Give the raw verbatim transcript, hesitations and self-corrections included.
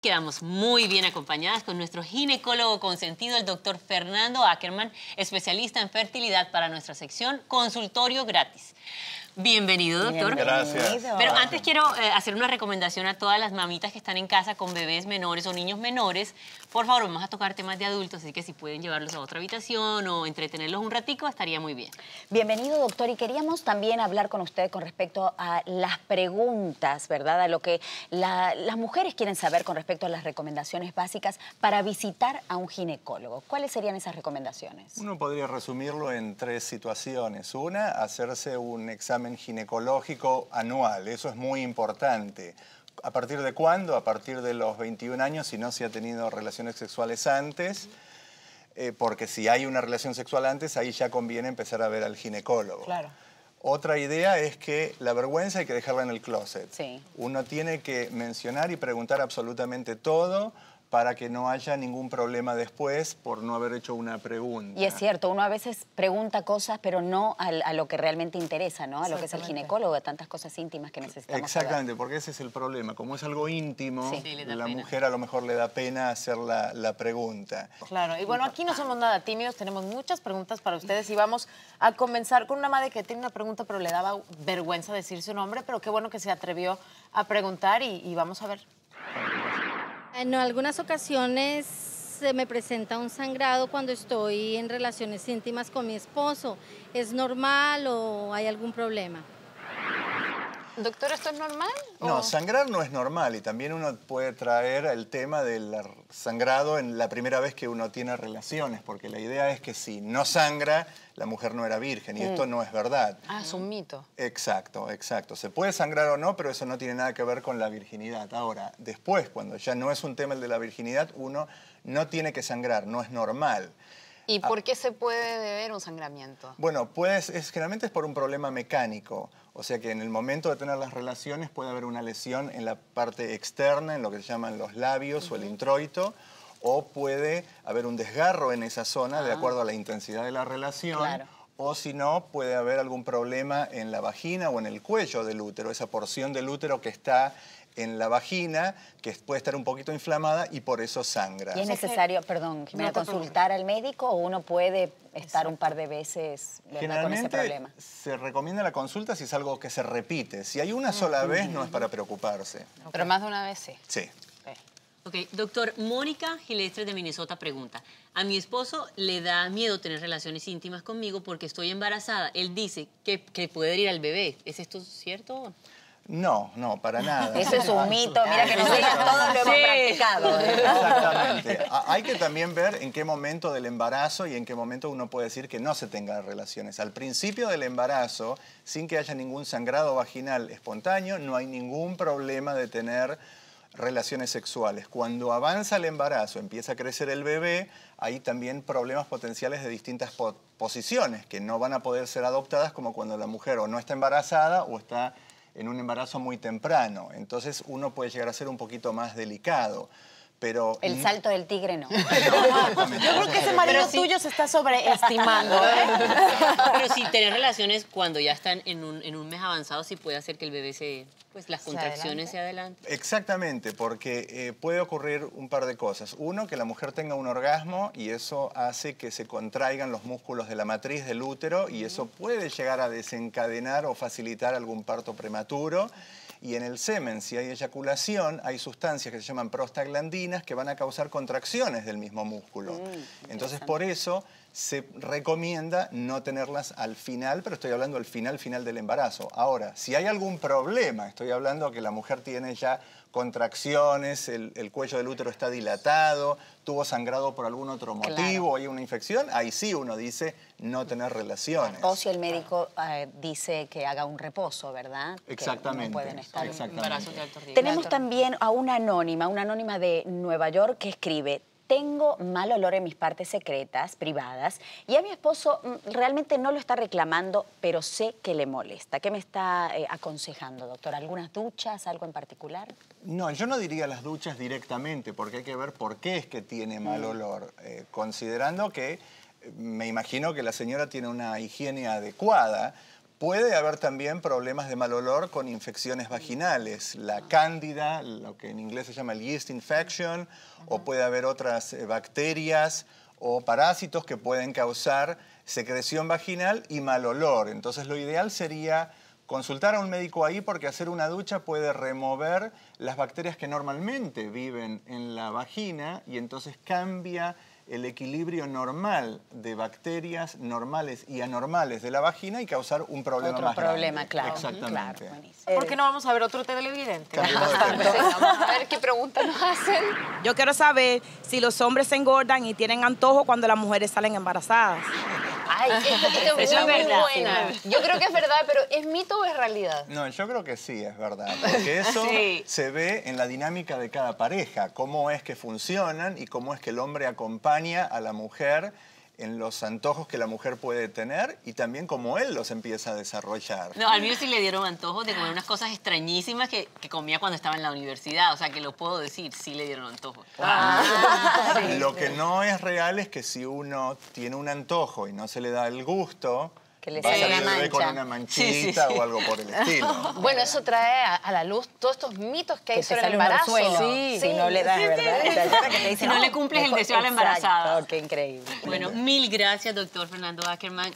quedamos muy bien acompañadas con nuestro ginecólogo consentido, el doctor Fernando Ackerman, especialista en fertilidad para nuestra sección Consultorio Gratis. Bienvenido, doctor. Gracias. Pero antes quiero eh, hacer una recomendación a todas las mamitas que están en casa con bebés menores o niños menores. Por favor, vamos a tocar temas de adultos, así que si pueden llevarlos a otra habitación o entretenerlos un ratico, estaría muy bien. Bienvenido, doctor. Y queríamos también hablar con usted con respecto a las preguntas, ¿verdad? A lo que la, las mujeres quieren saber con respecto a las recomendaciones básicas para visitar a un ginecólogo. ¿Cuáles serían esas recomendaciones? Uno podría resumirlo en tres situaciones. Una, hacerse un examen ginecológico anual. Eso es muy importante. ¿A partir de cuándo? A partir de los veintiún años, si no se ha tenido relaciones sexuales antes, eh, porque si hay una relación sexual antes, ahí ya conviene empezar a ver al ginecólogo. Claro. Otra idea es que la vergüenza hay que dejarla en el closet. Sí. Uno tiene que mencionar y preguntar absolutamente todo para que no haya ningún problema después por no haber hecho una pregunta. Y es cierto, uno a veces pregunta cosas, pero no a, a lo que realmente interesa, ¿no? A lo que es el ginecólogo, a tantas cosas íntimas que necesitamos Exactamente, saber. porque ese es el problema. Como es algo íntimo, Sí. Sí, le da la pena. mujer a lo mejor le da pena hacer la, la pregunta. Claro, y bueno, aquí no somos nada tímidos, tenemos muchas preguntas para ustedes y vamos a comenzar con una madre que tiene una pregunta, pero le daba vergüenza decir su nombre, pero qué bueno que se atrevió a preguntar y, y vamos a ver. En algunas ocasiones se me presenta un sangrado cuando estoy en relaciones íntimas con mi esposo. ¿Es normal o hay algún problema? Doctor, ¿esto es normal? No, ¿O? sangrar no es normal y también uno puede traer el tema del sangrado en la primera vez que uno tiene relaciones, porque la idea es que si no sangra, la mujer no era virgen y esto no es verdad. Ah, es un mito. Exacto, exacto. Se puede sangrar o no, pero eso no tiene nada que ver con la virginidad. Ahora, después, cuando ya no es un tema el de la virginidad, uno no tiene que sangrar, no es normal. ¿Y por qué se puede deber un sangramiento? Bueno, pues es, generalmente es por un problema mecánico. O sea que en el momento de tener las relaciones puede haber una lesión en la parte externa, en lo que se llaman los labios o el introito, o puede haber un desgarro en esa zona de acuerdo a la intensidad de la relación. Claro. O si no, puede haber algún problema en la vagina o en el cuello del útero, esa porción del útero que está en la vagina, que puede estar un poquito inflamada y por eso sangra. ¿Y es necesario, perdón, Jimena, consultar al médico o uno puede estar un par de veces, ¿verdad?, con ese problema? Se recomienda la consulta si es algo que se repite. Si hay una sola vez, no es para preocuparse. Pero más de una vez sí. Sí. Ok, doctor, Mónica Gilestre de Minnesota pregunta, a mi esposo le da miedo tener relaciones íntimas conmigo porque estoy embarazada. Él dice que, que puede ir al bebé. ¿Es esto cierto? No, no, para nada. Eso es un mito, mira que nosotros todos lo hemos Sí. practicado. Exactamente. A- Hay que también ver en qué momento del embarazo y en qué momento uno puede decir que no se tenga relaciones. Al principio del embarazo, sin que haya ningún sangrado vaginal espontáneo, no hay ningún problema de tener relaciones sexuales. Cuando avanza el embarazo, empieza a crecer el bebé, hay también problemas potenciales de distintas po- posiciones que no van a poder ser adoptadas, como cuando la mujer o no está embarazada o está en un embarazo muy temprano. Entonces uno puede llegar a ser un poquito más delicado. Pero El salto del tigre no. Yo creo que ese marido Pero sí. tuyo se está sobreestimando, ¿eh? Pero si tener relaciones cuando ya están en un, en un mes avanzado, sí puede hacer que el bebé se, pues las ¿Se contracciones se adelanten. Exactamente, porque eh, puede ocurrir un par de cosas. Uno, que la mujer tenga un orgasmo y eso hace que se contraigan los músculos de la matriz del útero y eso puede llegar a desencadenar o facilitar algún parto prematuro. Y en el semen, si hay eyaculación, hay sustancias que se llaman prostaglandinas que van a causar contracciones del mismo músculo. Mm, Entonces, por eso se recomienda no tenerlas al final, pero estoy hablando al final, final del embarazo. Ahora, si hay algún problema, estoy hablando que la mujer tiene ya contracciones, el, el cuello del útero está dilatado, tuvo sangrado por algún otro motivo, Claro. hay una infección, ahí sí uno dice no tener relaciones. O si el médico eh, dice que haga un reposo, ¿verdad? Que Exactamente. no pueden estar. Exactamente. Embarazos de alto riesgo. Tenemos también a una anónima, una anónima de Nueva York que escribe: tengo mal olor en mis partes secretas, privadas, y a mi esposo mm, realmente no lo está reclamando, pero sé que le molesta. ¿Qué me está eh, aconsejando, doctor? ¿Algunas duchas, algo en particular? No, yo no diría las duchas directamente, porque hay que ver por qué es que tiene mal olor. Eh, considerando que, eh, me imagino que la señora tiene una higiene adecuada, Puede haber también problemas de mal olor con infecciones vaginales, la cándida, lo que en inglés se llama el yeast infection, o puede haber otras eh, bacterias o parásitos que pueden causar secreción vaginal y mal olor. Entonces lo ideal sería consultar a un médico ahí porque hacer una ducha puede remover las bacterias que normalmente viven en la vagina y entonces cambia el equilibrio normal de bacterias normales y anormales de la vagina y causar un problema Otro más problema, grande. claro. Exactamente. Claro, buenísimo. ¿Por qué no vamos a ver otro televidente? Cambiemos de tema. Sí, vamos a ver qué preguntas nos hacen. Yo quiero saber si los hombres se engordan y tienen antojo cuando las mujeres salen embarazadas. Ay, esta es muy, Eso es muy verdad. buena. Yo creo que es verdad, pero ¿es mito o es realidad? No, yo creo que sí, es verdad, porque eso Sí. se ve en la dinámica de cada pareja, cómo es que funcionan y cómo es que el hombre acompaña a la mujer en los antojos que la mujer puede tener y también cómo él los empieza a desarrollar. No, al mío sí le dieron antojos de comer unas cosas extrañísimas que, que comía cuando estaba en la universidad. O sea, que lo puedo decir, sí le dieron antojos. Lo que no es real es que si uno tiene un antojo y no se le da el gusto, Que le va a salga salir una el bebé con mancha. una manchita Sí, sí, sí. o algo por el estilo. Bueno, eso trae a, a la luz todos estos mitos que hay Que te sobre el sale un embarazo. orzuelo. Sí, Si no le das, sí, ¿verdad? sí. ¿Te acuerdas que te dicen, Si no le cumples el mejor- deseo a la embarazada. Exacto, qué increíble. Bueno, mil gracias, doctor Fernando Ackerman.